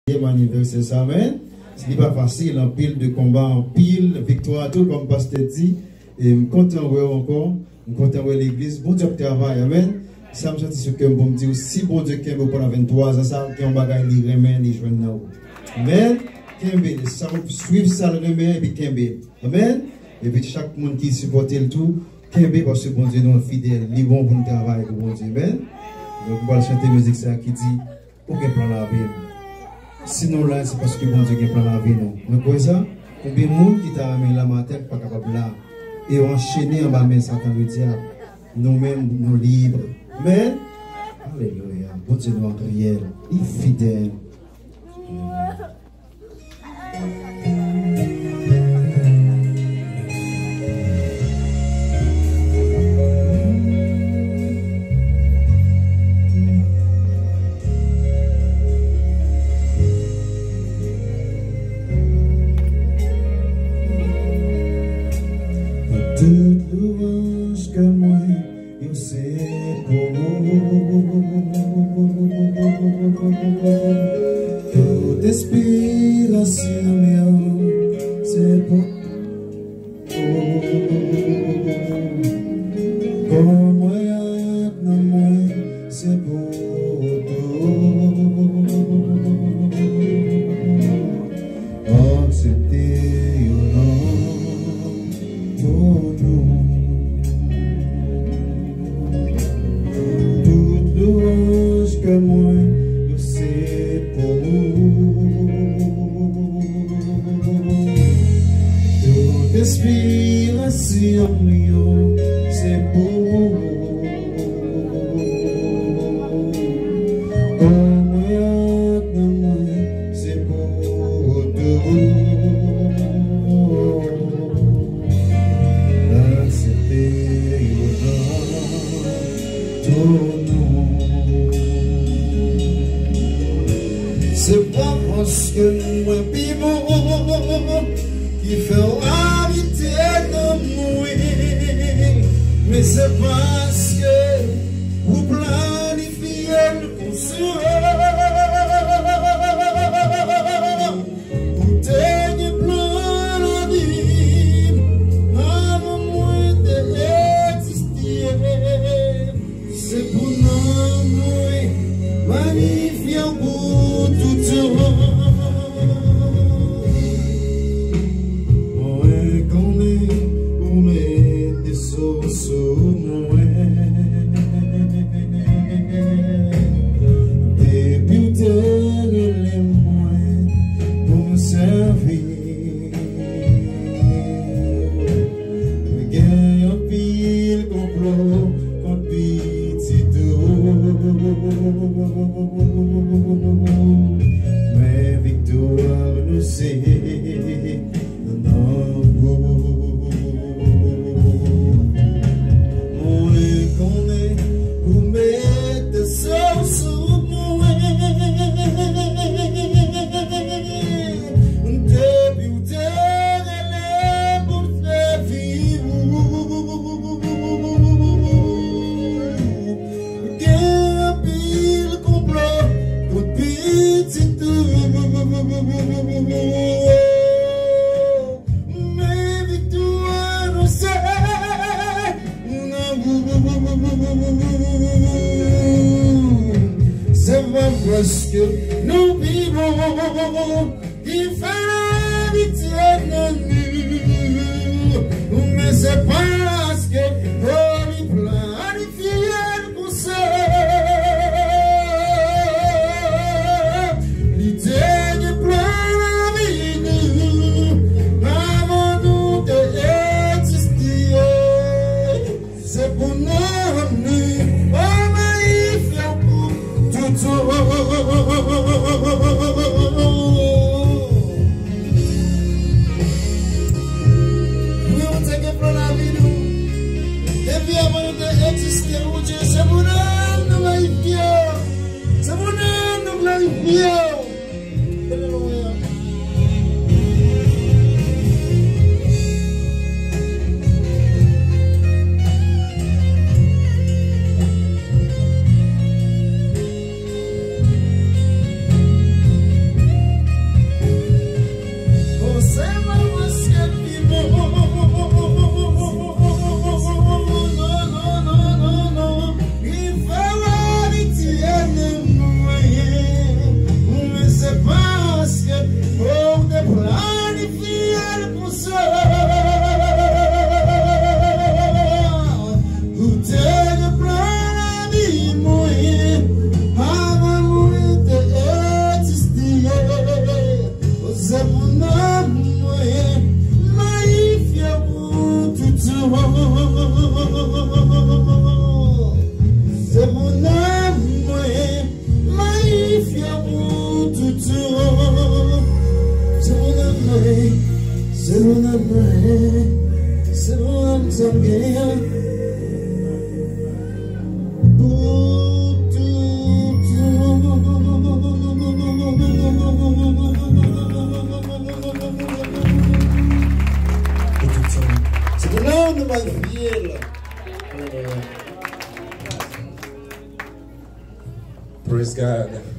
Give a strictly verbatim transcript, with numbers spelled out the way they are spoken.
anniversaire, ça, amen. Ce n'est pas facile, en pile de combat, en pile, victoire, tout comme pasteur dit. Et je suis content de voir encore, je suis content de voir l'église. Bon Dieu travail, amen. Ça me sentit ce que je me dis, si bon Dieu qui est pendant vingt-trois ans, ça, qui est un bagage, il remet, il joue là. Amen. Kembe, ça va suivre ça, le remet, et puis Kembe. Amen. Et puis chaque monde qui supporte le tout, Kembe, parce que bon Dieu, nous sommes fidèles, il est bon pour nous travailler, pour bon Dieu. Amen. Donc, on va chanter musique ça qui dit, aucun plan la vie. Sinon là, c'est parce que bon Dieu a plan la vie, non. Mais quoi ça? Combien de monde qui t'a amené la matin, pas capable là. Et enchaîné en bas, mais Satan le diable. Nous-mêmes, nous libres. Mais, alléluia, bon Dieu nous en prière, il est fidèle. Toute louange que moi, je sais toute inspiration, c'est pour comme moi, moi, c'est pour oh, c'était pour nous. Toute louange que moi, je sais pour nous. Toute inspiration, c'est pour nous. Comme moi, moi, c'est pour nous. C'est pas parce que moi vivant qui fait habiter dans moi, mais c'est parce que vous planifiez le console. Vous tenez plein la vie avant moi d'exister. C'est pour nous magnifier pour tout temps. Moi connais où mettre des sauces sur moi. Depuis terre les moyens pour me servir. Gagne un pile complot contre petit mais victoire nous c'est dans vous. On est qu'on est pour mettre ça sous moi. Depuis où t'es allé pour faire vivre. Mais victoire nous c'est c'est pas parce que nous vivons qu'il fait habiter dans nous, mais c'est parce que on y planifie le conseil. We will take it from la vie. c'est mon amour, c'est mon âme sanguine. C'est de l'âme de ma vie. Praise God.